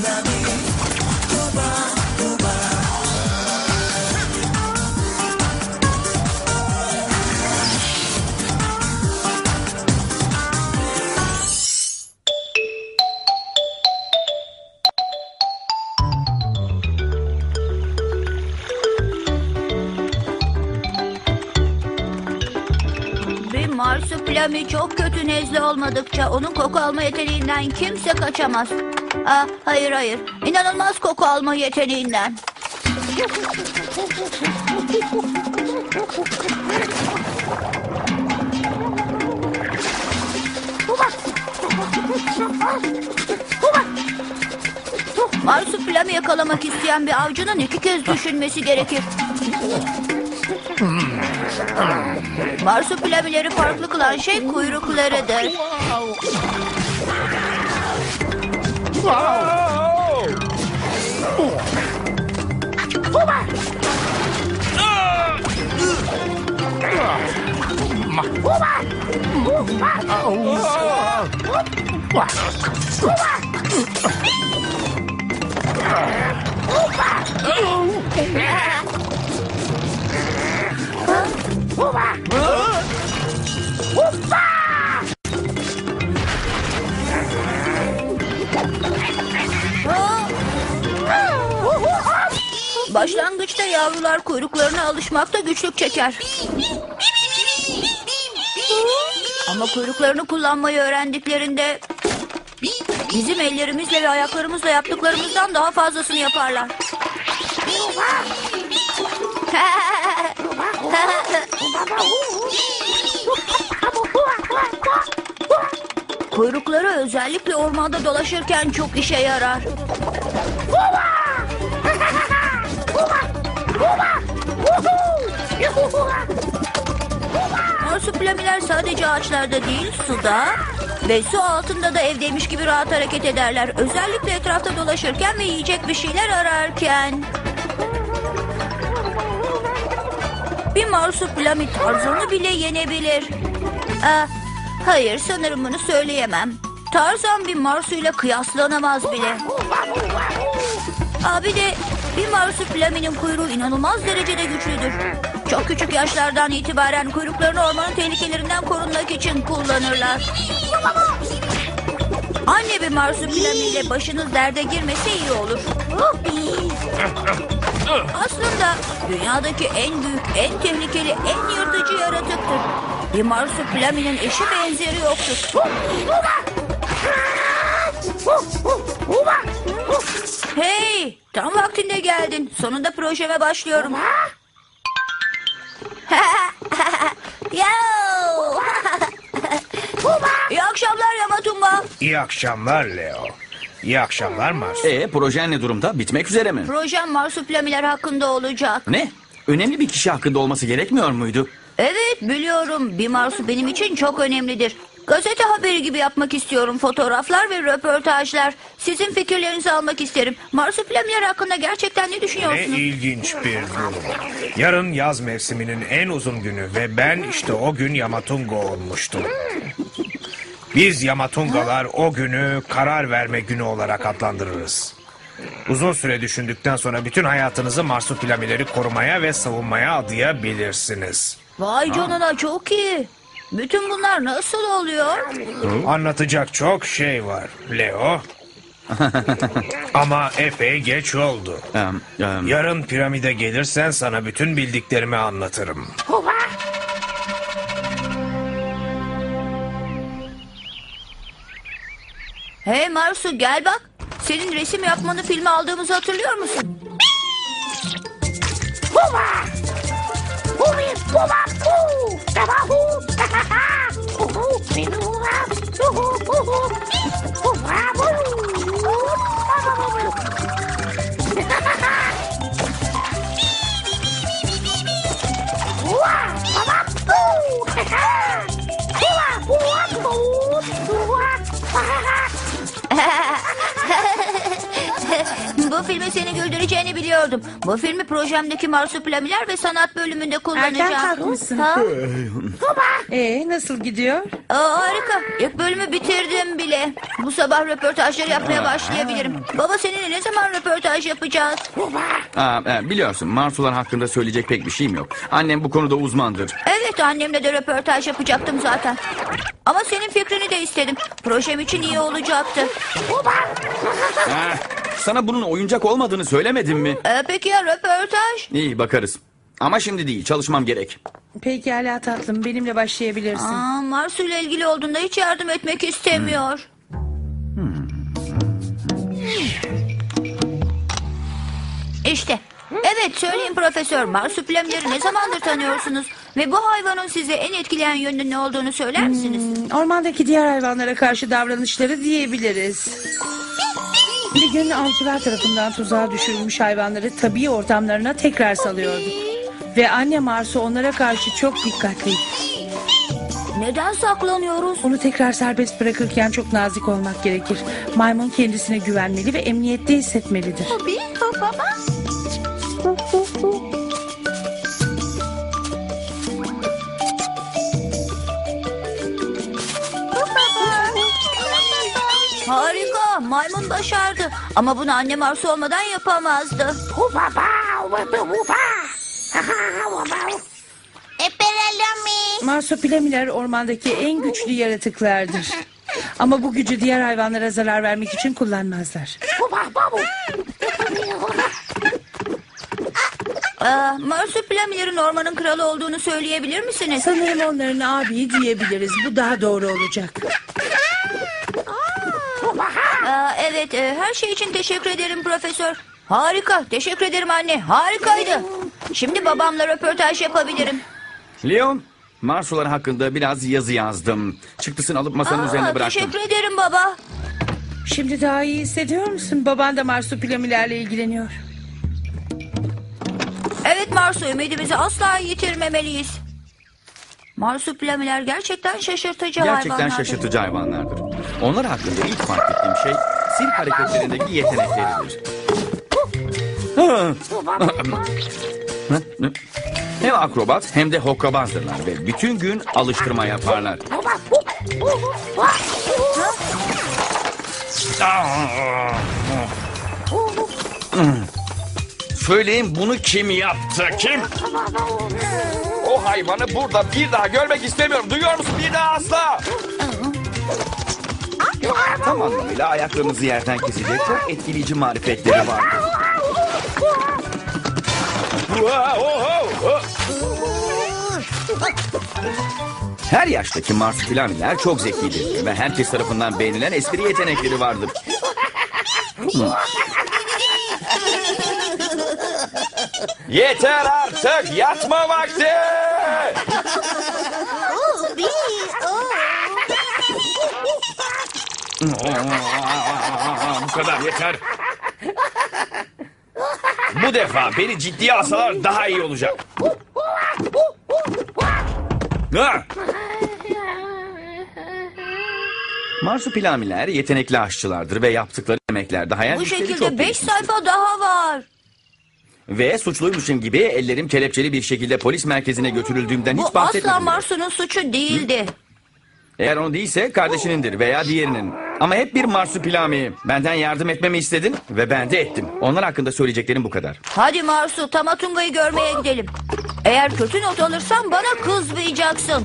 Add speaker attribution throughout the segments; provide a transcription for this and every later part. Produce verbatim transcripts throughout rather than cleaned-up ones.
Speaker 1: Marsupilami çok kötü nezle olmadıkça onun koku alma yeteneğinden kimse kaçamaz. Aa, hayır hayır, inanılmaz koku alma yeteneğinden. Marsupilami yakalamak isteyen bir avcının iki kez düşünmesi gerekir. Marsupilamileri farklı kılan şey kuyruklarıdır. Başlangıçta yavrular kuyruklarına alışmakta güçlük çeker. Ama kuyruklarını kullanmayı öğrendiklerinde bizim ellerimizle ve ayaklarımızla yaptıklarımızdan daha fazlasını yaparlar. Kuyrukları özellikle ormanda dolaşırken çok işe yarar. Marsupilamiler sadece ağaçlarda değil, suda ve su altında da evdeymiş gibi rahat hareket ederler. Özellikle etrafta dolaşırken ve yiyecek bir şeyler ararken. Bir marsupilami Tarzan'ı bile yenebilir. Aa, hayır, sanırım bunu söyleyemem. Tarzan bir marsuyla kıyaslanamaz bile. Aa, bir de bir marsupilaminin kuyruğu inanılmaz derecede güçlüdür. Çok küçük yaşlardan itibaren kuyruklarını ormanın tehlikelerinden korunmak için kullanırlar. Anne bir marsupilamiyle başınız derde girmese iyi olur. Aslında dünyadaki en büyük, en tehlikeli, en yırtıcı yaratıktır. Bir marsupilaminin eşi benzeri yoktur. Hey, tam vaktinde geldin. Sonunda projeme başlıyorum. İyi akşamlar Yamatumba.
Speaker 2: İyi akşamlar Leo. İyi akşamlar Mars.
Speaker 3: Ee, projen ne durumda? Bitmek üzere mi?
Speaker 1: Projem marsupilamiler hakkında olacak.
Speaker 3: Ne? Önemli bir kişi hakkında olması gerekmiyor muydu?
Speaker 1: Evet, biliyorum. Bir marsu benim için çok önemlidir. Gazete haberi gibi yapmak istiyorum. Fotoğraflar ve röportajlar. Sizin fikirlerinizi almak isterim. Marsupilamiler hakkında gerçekten ne
Speaker 2: Ne
Speaker 1: düşünüyorsunuz?
Speaker 2: ilginç bir durum. Yarın yaz mevsiminin en uzun günü ve ben işte o gün Yamatunga olmuştum. Biz Yamatungalar o günü karar verme günü olarak adlandırırız. Uzun süre düşündükten sonra bütün hayatınızı marsupilamileri korumaya ve savunmaya adayabilirsiniz.
Speaker 1: Vay canına, çok iyi. Bütün bunlar nasıl oluyor?
Speaker 2: Anlatacak çok şey var Leo. Ama epey geç oldu.
Speaker 3: Um, um,
Speaker 2: Yarın piramide gelirsen sana bütün bildiklerimi anlatırım.
Speaker 1: Hey Marsu, gel bak. Senin resim yapmanı filme aldığımızı hatırlıyor musun? Bu filmin seni güldüreceğini biliyordum. Bu filmi projemdeki marsupilamiler ve sanat bölümünde kullanacağım.
Speaker 4: Erken kalkmışsın.
Speaker 1: Ha?
Speaker 4: Ee, nasıl gidiyor?
Speaker 1: Aa, harika. İlk bölümü bitirdim bile. Bu sabah röportajları yapmaya başlayabilirim. Baba, seninle ne zaman röportaj yapacağız?
Speaker 3: Aa, e, biliyorsun Marsular hakkında söyleyecek pek bir şeyim yok. Annem bu konuda uzmandır.
Speaker 1: Evet, annemle de röportaj yapacaktım zaten. Ama senin fikrini de istedim. Projem için iyi olacaktı.
Speaker 3: Ha, sana bunun oyuncak olmadığını söylemedim mi?
Speaker 1: Ee, peki ya röportaj?
Speaker 3: İyi bakarız. Ama şimdi değil, çalışmam gerek.
Speaker 4: Pekala tatlım, benimle başlayabilirsin.
Speaker 1: Aa, Marsu ile ilgili olduğunda hiç yardım etmek istemiyor. İşte. Evet, söyleyin profesör. Marsupilamileri ne zamandır tanıyorsunuz? Ve bu hayvanın size en etkileyen yönünün ne olduğunu söyler misiniz?
Speaker 4: Ormandaki diğer hayvanlara karşı davranışları diyebiliriz. Bir gün avcılar tarafından tuzağa düşürülmüş hayvanları tabii ortamlarına tekrar salıyordu. Ve anne Marsu onlara karşı çok dikkatliydi.
Speaker 1: Neden saklanıyoruz?
Speaker 4: Onu tekrar serbest bırakırken çok nazik olmak gerekir. Maymun kendisine güvenmeli ve emniyette hissetmelidir.
Speaker 1: Tabii, baba. Harika, maymun başardı. Ama bunu anne Marsu olmadan yapamazdı.
Speaker 4: Marsupilamiler ormandaki en güçlü yaratıklardır. Ama bu gücü diğer hayvanlara zarar vermek için kullanmazlar.
Speaker 1: Aa, Marsupilamilerin ormanın kralı olduğunu söyleyebilir misiniz?
Speaker 4: Sanırım onların abi diyebiliriz. Bu daha doğru olacak.
Speaker 1: Aa, evet, e, her şey için teşekkür ederim profesör. Harika, teşekkür ederim anne. Harikaydı. Şimdi babamla röportaj yapabilirim.
Speaker 3: Leon, Marsular hakkında biraz yazı yazdım. Çıktısını alıp masanın
Speaker 1: Aa,
Speaker 3: üzerine bıraktım.
Speaker 1: teşekkür ederim baba.
Speaker 4: Şimdi daha iyi hissediyor musun? Baban da marsupilamilerle ilgileniyor.
Speaker 1: Evet Marsu, ümidimizi asla yitirmemeliyiz. Marsupilamiler gerçekten şaşırtıcı
Speaker 3: Gerçekten
Speaker 1: hayvanlardır.
Speaker 3: şaşırtıcı hayvanlardır. Onlar hakkında ilk fark ettiğim şey sirk hareketlerindeki yetenekleridir. Hem akrobat hem de hokkabazdırlar ve bütün gün alıştırma yaparlar. Söyleyin, bunu kim yaptı? Kim? O hayvanı burada bir daha görmek istemiyorum. Duyuyor musun? Bir daha asla. Tam anlamıyla ayaklarınızı yerden kesecek çok etkileyici marifetleri vardır. Her yaştaki marsupilamiler çok zekidir ve herkes tarafından beğenilen espri yetenekleri vardır. Yeter artık, yatma vakti! Bu kadar yeter. Bu defa beni ciddiye alsalar daha iyi olacak. Ha! Marsupilamiler yetenekli aşçılardır ve yaptıkları yemeklerde hayal
Speaker 1: Bu
Speaker 3: güçleri çok
Speaker 1: şekilde beş
Speaker 3: gelişmiştir.
Speaker 1: sayfa daha var.
Speaker 3: Ve suçluymuşum gibi ellerim kelepçeli bir şekilde polis merkezine götürüldüğümden
Speaker 1: Bu
Speaker 3: hiç bahsetmedim.
Speaker 1: asla
Speaker 3: bile.
Speaker 1: Marsu'nun suçu değildi.
Speaker 3: Eğer o değilse kardeşinindir veya diğerinin. Ama hep bir marsupilami. Benden yardım etmemi istedin ve ben de ettim. Onlar hakkında söyleyeceklerim bu kadar.
Speaker 1: Hadi Marsu, Tamatunga'yı görmeye gidelim. Eğer kötü not alırsan bana kızmayacaksın.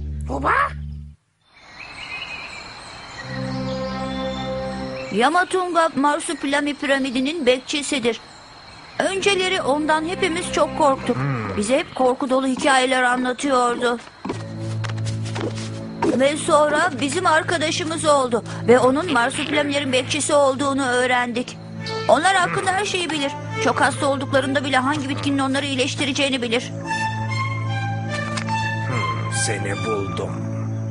Speaker 1: Yamatunga Marsupilami piramidinin bekçisidir. Önceleri ondan hepimiz çok korktuk. Bize hep korku dolu hikayeler anlatıyordu. Ve sonra bizim arkadaşımız oldu. Ve onun Marsupilamilerin bekçisi olduğunu öğrendik. Onlar hakkında her şeyi bilir. Çok hasta olduklarında bile hangi bitkinin onları iyileştireceğini bilir.
Speaker 2: Seni buldum.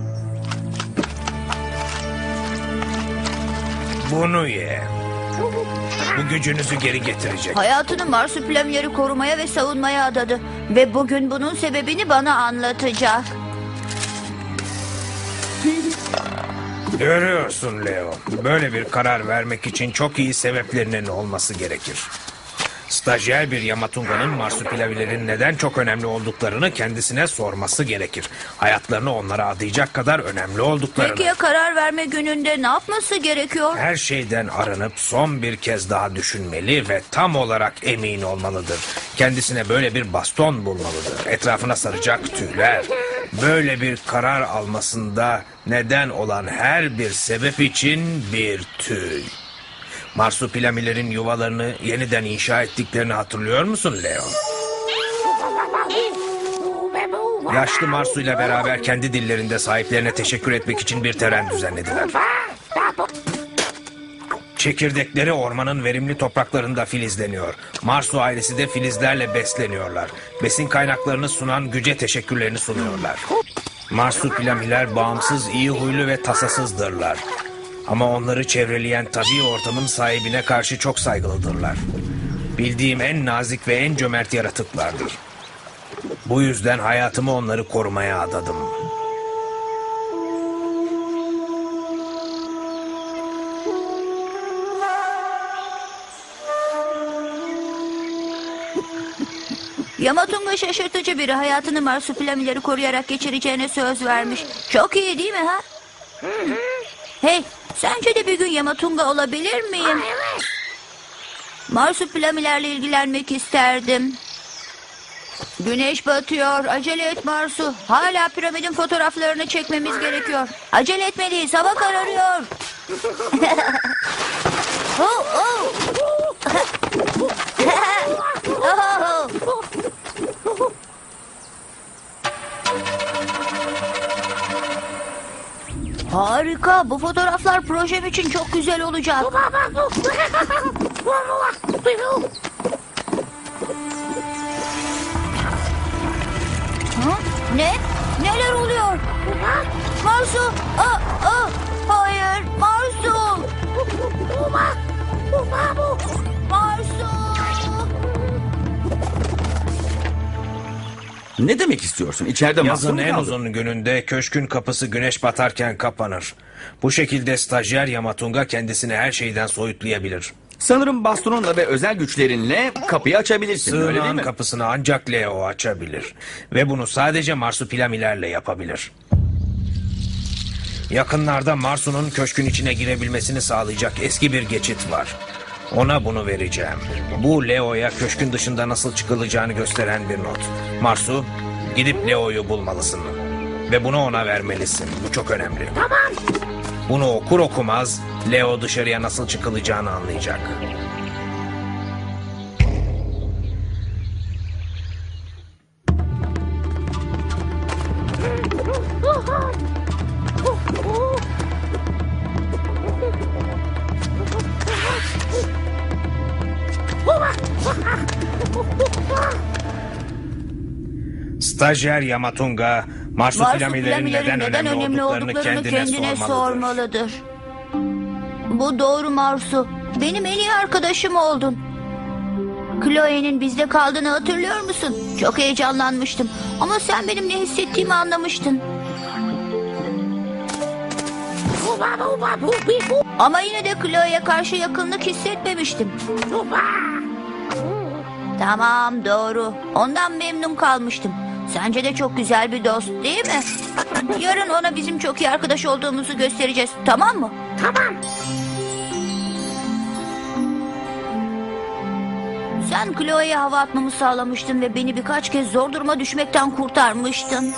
Speaker 2: Bunu ye. Bu gücünüzü geri getirecek.
Speaker 1: Hayatını Marsupilamileri korumaya ve savunmaya adadı. Ve bugün bunun sebebini bana anlatacak.
Speaker 2: Görüyorsun Leo. Böyle bir karar vermek için çok iyi sebeplerinin olması gerekir. Stajyer bir Yamatunga'nın marsupilavilerin neden çok önemli olduklarını kendisine sorması gerekir. Hayatlarını onlara adayacak kadar önemli olduklarını.
Speaker 1: Peki ya karar verme gününde ne yapması gerekiyor?
Speaker 2: Her şeyden arınıp son bir kez daha düşünmeli ve tam olarak emin olmalıdır. Kendisine böyle bir baston bulmalıdır. Etrafına saracak tüyler. Böyle bir karar almasında neden olan her bir sebep için bir tüy. Marsupilamilerin yuvalarını yeniden inşa ettiklerini hatırlıyor musun Leo? Yaşlı Marsu ile beraber kendi dillerinde sahiplerine teşekkür etmek için bir tören düzenlediler. Çekirdekleri ormanın verimli topraklarında filizleniyor. Marsu ailesi de filizlerle besleniyorlar. Besin kaynaklarını sunan güce teşekkürlerini sunuyorlar. Marsupilamiler bağımsız, iyi huylu ve tasasızdırlar. Ama onları çevreleyen tabii ortamın sahibine karşı çok saygılıdırlar. Bildiğim en nazik ve en cömert yaratıklardır. Bu yüzden hayatımı onları korumaya adadım.
Speaker 1: Yamatunga şaşırtıcı biri, hayatını marsupilamileri koruyarak geçireceğine söz vermiş. Çok iyi değil mi ha? Hey, sence de bir gün Yamatunga olabilir miyim? Marsupilamilerle ilgilenmek isterdim. Güneş batıyor. Acele et Marsu. Hala piramidin fotoğraflarını çekmemiz gerekiyor. Acele etmeliyiz. Hava kararıyor. oh, oh. oh. Harika. Bu fotoğraflar projem için çok güzel olacak. Ha? Ne? Neler oluyor? Marsu! Aa, aa, hayır, Marsu! Marsu!
Speaker 3: Ne demek istiyorsun? İçeride mahsur
Speaker 2: Yazın
Speaker 3: mu
Speaker 2: en
Speaker 3: kaldı?
Speaker 2: uzun gününde köşkün kapısı güneş batarken kapanır. Bu şekilde stajyer Yamatunga kendisini her şeyden soyutlayabilir.
Speaker 3: Sanırım bastonunla ve özel güçlerinle kapıyı açabilirsin, öyle değil
Speaker 2: Sığınağın
Speaker 3: mi?
Speaker 2: kapısını ancak Leo açabilir. Ve bunu sadece marsupilamilerle yapabilir. Yakınlarda Marsu'nun köşkün içine girebilmesini sağlayacak eski bir geçit var. Ona bunu vereceğim. Bu Leo'ya köşkün dışında nasıl çıkılacağını gösteren bir not. Marsu, gidip Leo'yu bulmalısın. Ve bunu ona vermelisin. Bu çok önemli. Tamam. Bunu okur okumaz Leo dışarıya nasıl çıkılacağını anlayacak. Stajyer Yamatunga, marsupilamilerin neden,
Speaker 1: neden
Speaker 2: önemli olduklarını kendine,
Speaker 1: kendine
Speaker 2: sormalıdır.
Speaker 1: sormalıdır. Bu doğru Marsu. Benim en iyi arkadaşım oldun. Chloe'nin bizde kaldığını hatırlıyor musun? Çok heyecanlanmıştım. Ama sen benim ne hissettiğimi anlamıştın. Ama yine de Chloe'ye karşı yakınlık hissetmemiştim. Tamam, doğru. Ondan memnun kalmıştım. Sence de çok güzel bir dost değil mi? Yarın ona bizim çok iyi arkadaş olduğumuzu göstereceğiz. Tamam mı? Tamam. Sen Chloe'ye hava atmamı sağlamıştın ve beni birkaç kez zor duruma düşmekten kurtarmıştın.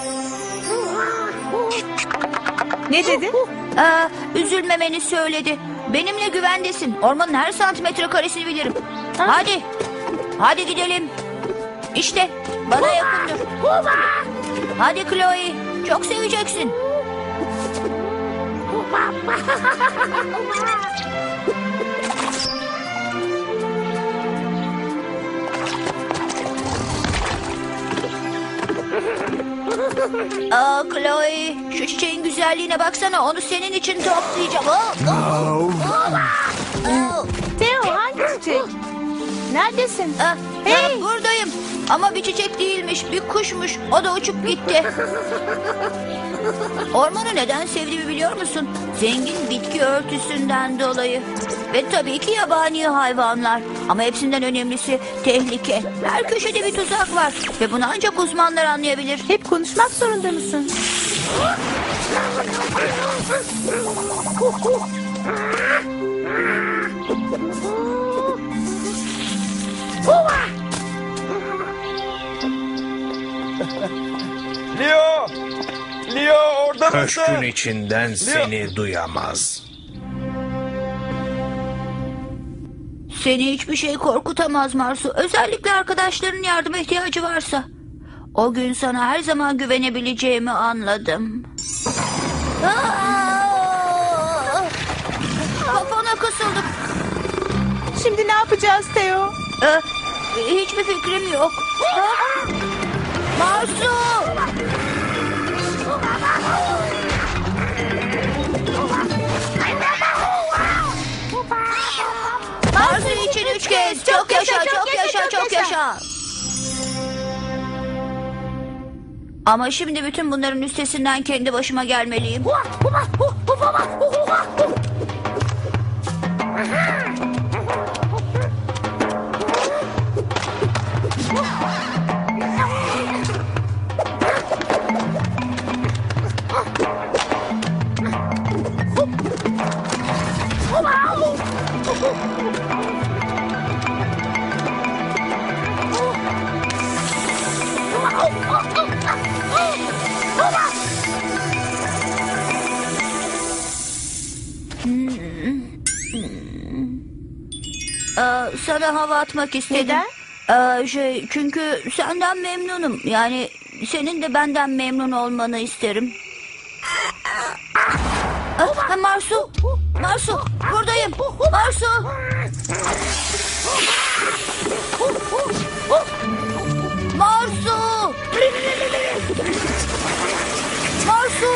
Speaker 4: Ne dedi?
Speaker 1: Aa, üzülmemeni söyledi. Benimle güvendesin. Ormanın her santimetre karesini bilirim. Hadi. Hadi gidelim. İşte bana yakındır. Hadi Chloe. Çok seveceksin. Aa, Chloe, şu çiçeğin güzelliğine baksana. Onu senin için toplayacağım. Oh, oh, oh. Oh.
Speaker 4: Theo, hangi çiçek? Neredesin?
Speaker 1: Ah,
Speaker 4: Hey!
Speaker 1: ah, buradayım. Ama bir çiçek değilmiş, bir kuşmuş. O da uçup gitti. Ormanı neden sevdiğimi biliyor musun? Zengin bitki örtüsünden dolayı. Ve tabii ki yabani hayvanlar. Ama hepsinden önemlisi tehlike. Her köşede bir tuzak var. Ve bunu ancak uzmanlar anlayabilir.
Speaker 5: Hep konuşmak zorunda mısın?
Speaker 3: Leo! Leo orada
Speaker 2: Köşkün
Speaker 3: mısın?
Speaker 2: içinden seni duyamaz.
Speaker 1: Seni hiçbir şey korkutamaz Marsu. Özellikle arkadaşların yardıma ihtiyacı varsa. O gün sana her zaman güvenebileceğimi anladım. Aa! Kafana kısıldım.
Speaker 5: Şimdi ne yapacağız Theo?
Speaker 1: Ee, hiçbir fikrim yok. Ha? Marsu! Marsu için üç kez. Çok yaşa, çok yaşa, çok yaşa. Ama şimdi bütün bunların üstesinden kendi başıma gelmeliyim. Ee, sana hava atmak istedim. Ee, şey, çünkü senden memnunum. Yani senin de benden memnun olmanı isterim. Ee, Marsu, Marsu, buradayım. Marsu. Marsu. Marsu.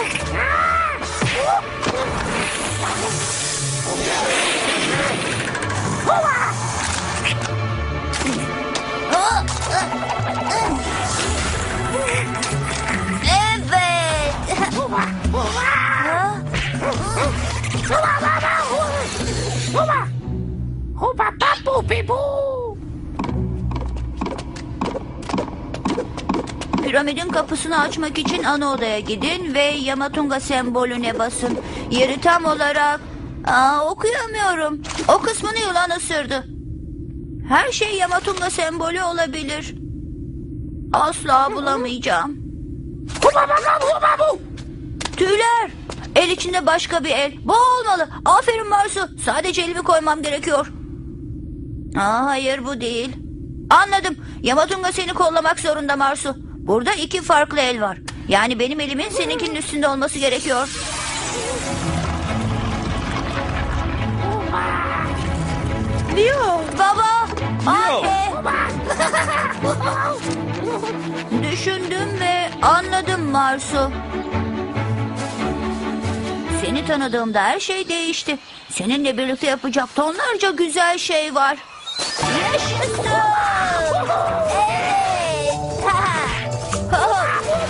Speaker 1: Piramidin kapısını açmak için ana odaya gidin ve Yamatunga sembolüne basın. Yeri tam olarak... Aa, okuyamıyorum. O kısmını yılan ısırdı. Her şey Yamatunga sembolü olabilir. Asla bulamayacağım. Tüyler. El içinde başka bir el. Bu olmalı. Aferin Marsu. Sadece elimi koymam gerekiyor. Aa, hayır bu değil. Anladım. Yamatunga seni kollamak zorunda Marsu. Burada iki farklı el var. Yani benim elimin seninkinin üstünde olması gerekiyor.
Speaker 5: Leo!
Speaker 1: Baba,
Speaker 3: Leo.
Speaker 1: anne. Düşündüm ve anladım Marsu. Seni tanıdığımda her şey değişti. Seninle birlikte yapacak tonlarca güzel şey var. Yaşasın! Evet! Ha! Ha!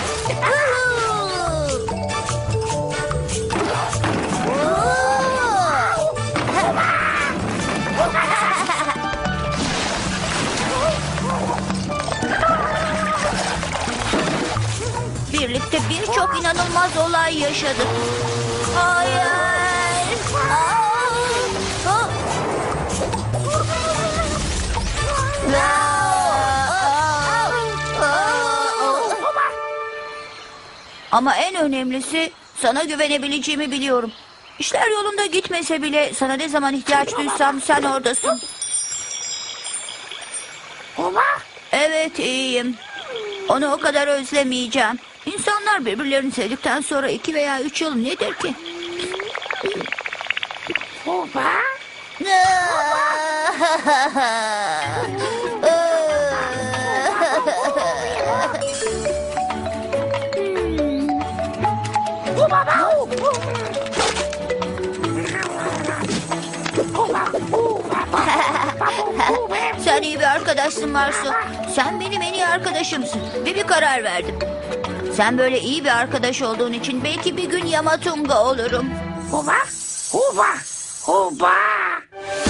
Speaker 1: Birlikte birçok inanılmaz olay yaşadık. Hayır! Aa! Ha! Ama en önemlisi sana güvenebileceğimi biliyorum. İşler yolunda gitmese bile sana ne zaman ihtiyaç duysam sen oradasın. Evet iyiyim. Onu o kadar özlemeyeceğim. İnsanlar birbirlerini sevdikten sonra iki veya üç yıl nedir ki? Sen iyi bir arkadaşsın Marsu. Sen benim en iyi arkadaşımsın. Ve bir karar verdim. Sen böyle iyi bir arkadaş olduğun için belki bir gün Yamatunga olurum.
Speaker 6: Huba, huba, huba.